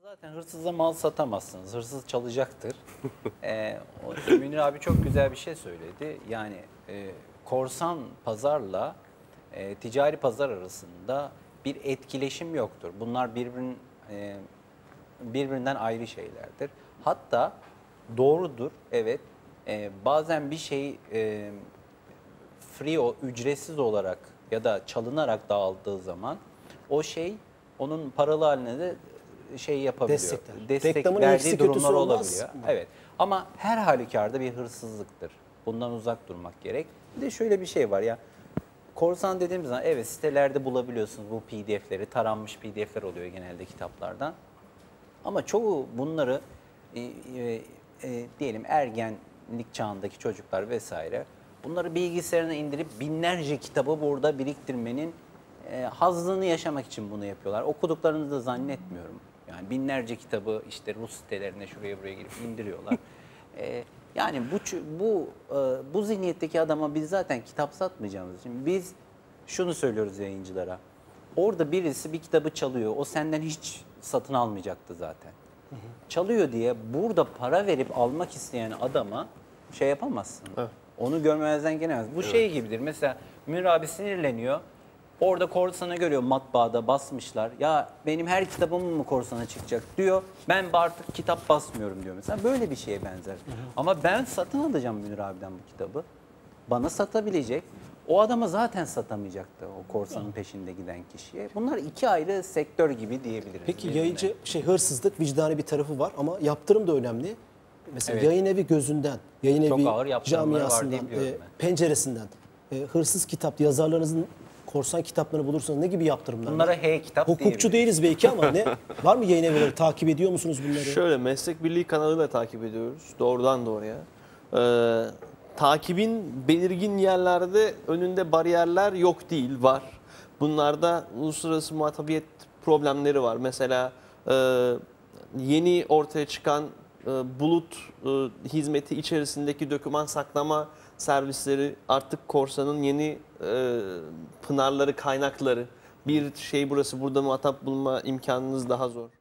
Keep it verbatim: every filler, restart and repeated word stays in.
Zaten hırsıza mal satamazsınız. Hırsız çalacaktır. ee, o, Münir abi çok güzel bir şey söyledi. Yani e, korsan pazarla e, ticari pazar arasında bir etkileşim yoktur. Bunlar birbirinin e, birbirinden ayrı şeylerdir. Hatta doğrudur, evet. E, bazen bir şey e, free, o ücretsiz olarak ya da çalınarak dağıldığı zaman o şey onun paralı haline de şey yapabiliyor. Destekler. Destek Reklamın verdiği iyisi kötüsü durumlar olmaz olabiliyor. mı? Evet. Ama her halükarda bir hırsızlıktır. Bundan uzak durmak gerek. Bir de şöyle bir şey var ya. Korsan dediğimiz zaman evet sitelerde bulabiliyorsunuz bu P D F'leri, taranmış P D F'ler oluyor genelde kitaplardan. Ama çoğu bunları e, e, e, diyelim ergenlik çağındaki çocuklar vesaire bunları bilgisayarına indirip binlerce kitabı burada biriktirmenin e, hazzını yaşamak için bunu yapıyorlar. Okuduklarını da zannetmiyorum. Yani binlerce kitabı işte Rus sitelerine şuraya buraya girip indiriyorlar. e, yani bu bu e, bu zihniyetteki adama biz zaten kitap satmayacağımız için biz şunu söylüyoruz yayıncılara. Orada birisi bir kitabı çalıyor. O senden hiç satın almayacaktı zaten. Hı hı. Çalıyor diye burada para verip almak isteyen adama şey yapamazsın. Evet. Onu görmezden gelemez. Bu evet. Şey gibidir. Mesela Münir abi sinirleniyor. Orada korsana görüyor, matbaada basmışlar. Ya benim her kitabım mı korsana çıkacak diyor. Ben artık kitap basmıyorum diyor mesela. Böyle bir şeye benzer. Hı hı. Ama ben satın alacağım Münir abiden bu kitabı. Bana satabilecek. O adama zaten satamayacaktı o korsanın peşinde giden kişiye. Bunlar iki ayrı sektör gibi diyebiliriz. Peki birbirine. Yayıncı şey hırsızlık vicdani bir tarafı var ama yaptırım da önemli. Mesela evet. Yayın evi gözünden, yayın çok evi camiasından, e, penceresinden e, hırsız kitap yazarlarınızın korsan kitaplarını bulursanız ne gibi yaptırımlar? Bunlara H kitap Hukukçu değiliz belki ama ne var mı yayın evleri, takip ediyor musunuz bunları? Şöyle meslek birliği kanalıyla takip ediyoruz doğrudan doğruya. Ee, takibin belirgin yerlerde önünde bariyerler yok değil, var. Bunlarda uluslararası muhatabiyet problemleri var. Mesela e, yeni ortaya çıkan e, bulut e, hizmeti içerisindeki doküman saklama servisleri artık korsanın yeni e, pınarları, kaynakları. Bir şey burası, burada muhatap bulma imkanınız daha zor.